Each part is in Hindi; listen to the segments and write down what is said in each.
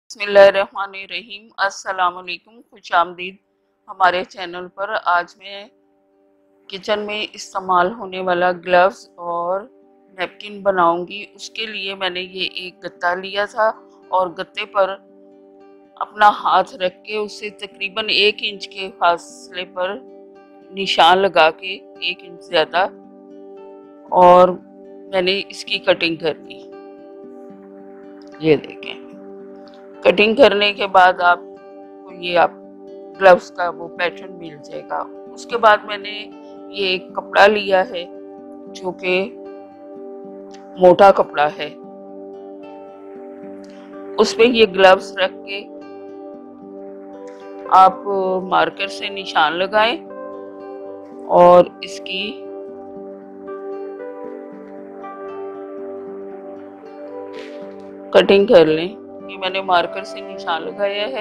बिस्मिल्लाहिर्रहमानिर्रहीम। अस्सलाम वालेकुम, खुश आमदीद हमारे चैनल पर। आज मैं किचन में इस्तेमाल होने वाला ग्लव्स और नैपकिन बनाऊंगी। उसके लिए मैंने ये एक गत्ता लिया था और गत्ते पर अपना हाथ रख के उससे तकरीबन 1 इंच के फासले पर निशान लगा के 1 इंच ज़्यादा, और मैंने इसकी कटिंग करनी। ये देखें, कटिंग करने के बाद आपको ये आप ग्लव्स का वो पैटर्न मिल जाएगा। उसके बाद मैंने ये एक कपड़ा लिया है जो कि मोटा कपड़ा है, उसमें ये ग्लव्स रख के आप मार्कर से निशान लगाएं और इसकी कटिंग कर लें। ये मैंने मार्कर से निशान लगाया है।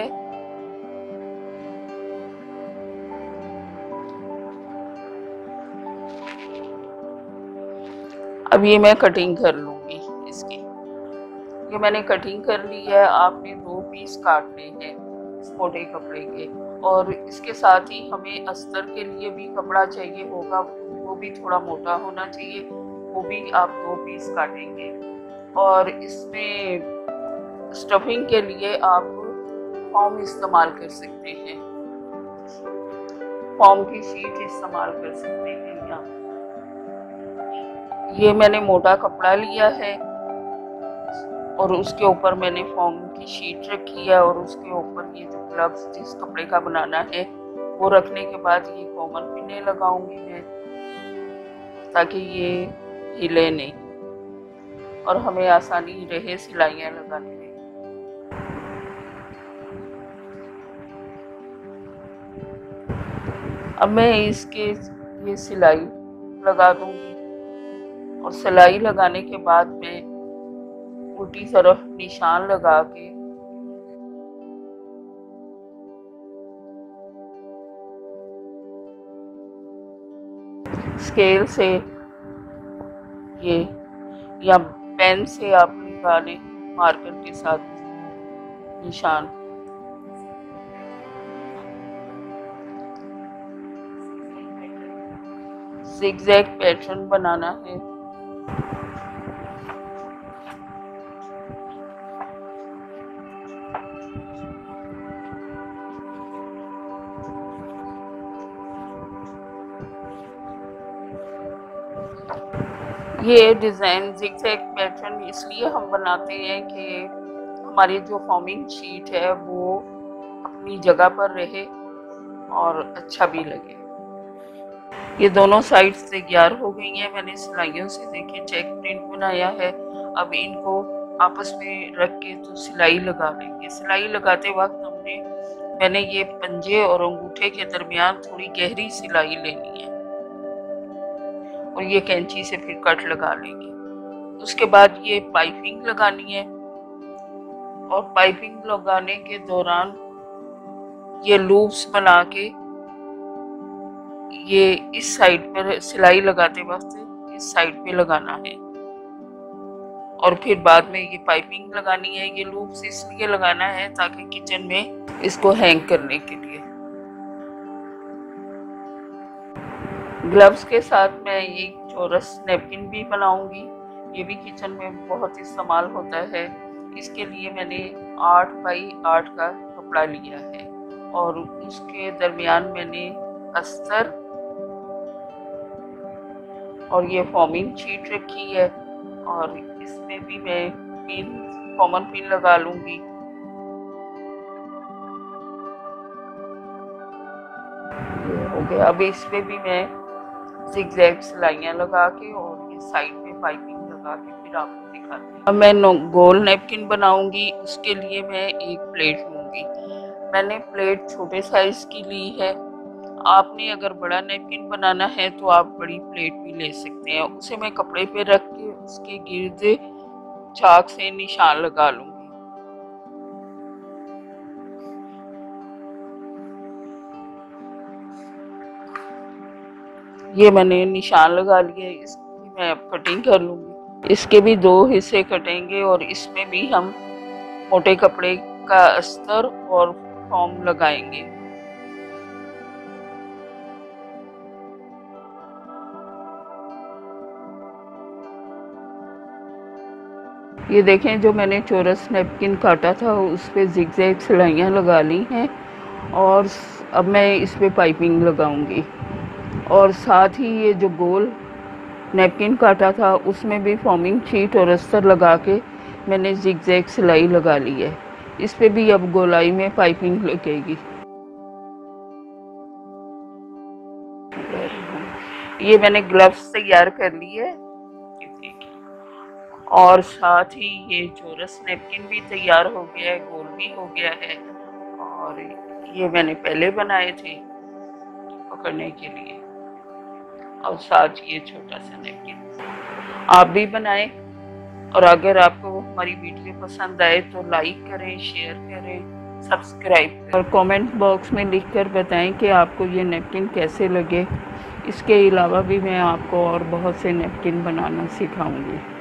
अब ये मैं कटिंग कर लूंगी इसकी। ये मैंने कटिंग कर ली है। आपने 2 पीस काटने हैं इस मोटे कपड़े के, और इसके साथ ही हमें अस्तर के लिए भी कपड़ा चाहिए होगा, वो भी थोड़ा मोटा होना चाहिए, वो भी आप 2 पीस काटेंगे। और इसमें स्टफिंग के लिए आप फॉर्म इस्तेमाल कर सकते हैं, फॉर्म की शीट इस्तेमाल कर सकते हैं। ये मैंने मोटा कपड़ा लिया है और उसके ऊपर मैंने फॉर्म की शीट रखी है, और उसके ऊपर ये जो ग्लव्स जिस कपड़े का बनाना है वो रखने के बाद ये कॉमन पिने लगाऊंगी मैं, ताकि ये हिले नहीं और हमें आसानी रहे सिलाइयाँ लगाने में। अब मैं इसके ये सिलाई लगा दूंगी, और सिलाई लगाने के बाद मैं उल्टी तरफ निशान लगा के स्केल से ये या पेन से आप निकालें मार्कर के साथ निशान। ज़िगज़ैग पैटर्न बनाना है। ये डिज़ाइन ज़िगज़ैग पैटर्न इसलिए हम बनाते हैं कि हमारी जो फॉर्मिंग शीट है वो अपनी जगह पर रहे और अच्छा भी लगे। ये दोनों साइड्स तैयार हो गई हैं। मैंने सिलाइयों से देखे चेक प्रिंट बनाया है। अब इनको आपस में रख के तो सिलाई लगा लेंगे। सिलाई लगाते वक्त मैंने ये पंजे और अंगूठे के दरमियान थोड़ी गहरी सिलाई लेनी है, और ये कैंची से फिर कट लगा लेंगे। उसके बाद ये पाइपिंग लगानी है, और पाइपिंग लगाने के दौरान ये लूप्स बना के ये इस साइड पर सिलाई लगाते वक्त इस साइड पे लगाना है, और फिर बाद में ये पाइपिंग लगानी है। ये लूप्स इसलिए लगाना है ताकि किचन में इसको हैंग करने के लिए। ग्लव्स के साथ मैं एक चौरस नैपकिन भी बनाऊंगी। ये भी किचन में बहुत इस्तेमाल होता है। इसके लिए मैंने 8 बाई 8 का कपड़ा लिया है, और उसके दरमियान मैंने अस्तर और ये फॉर्मिंग शीट रखी है, और इसमें भी मैं पिन कॉमन पिन लगा लूंगी। हो गया। अब इसमें भी मैं ज़िगज़ैग सिलाइयाँ लगा के और ये साइड में पाइपिंग लगा के फिर आपको दिखाती हूँ। अब मैं गोल नैपकिन बनाऊंगी। उसके लिए मैं एक प्लेट लूंगी। मैंने प्लेट छोटे साइज की ली है। आपने अगर बड़ा नैपकिन बनाना है तो आप बड़ी प्लेट भी ले सकते हैं। उसे मैं कपड़े पे रख के उसके गिर्द चाक से निशान लगा लूंगी। ये मैंने निशान लगा लिए। इसकी मैं अब कटिंग कर लूंगी। इसके भी 2 हिस्से कटेंगे, और इसमें भी हम मोटे कपड़े का अस्तर और फॉर्म लगाएंगे। ये देखें, जो मैंने चौरस नैपकिन काटा था उस पे जिगजैग सिलाइयाँ लगा ली हैं और अब मैं इस पे पाइपिंग लगाऊंगी। और साथ ही ये जो गोल नैपकिन काटा था उसमें भी फॉर्मिंग शीट और अस्तर लगा के मैंने जिगजैग सिलाई लगा ली है। इस पे भी अब गोलाई में पाइपिंग लगेगी। ये मैंने ग्लव्स तैयार कर ली है और साथ ही ये चौरस नैपकिन भी तैयार हो गया है, गोल भी हो गया है। और ये मैंने पहले बनाए थे पकड़ने के लिए, और साथ ये छोटा सा नैपकिन आप भी बनाएं। और अगर आपको हमारी वीडियो पसंद आए तो लाइक करें, शेयर करें, सब्सक्राइब करें और कमेंट बॉक्स में लिखकर बताएं कि आपको ये नैपकिन कैसे लगे। इसके अलावा भी मैं आपको और बहुत से नैपकिन बनाना सिखाऊंगी।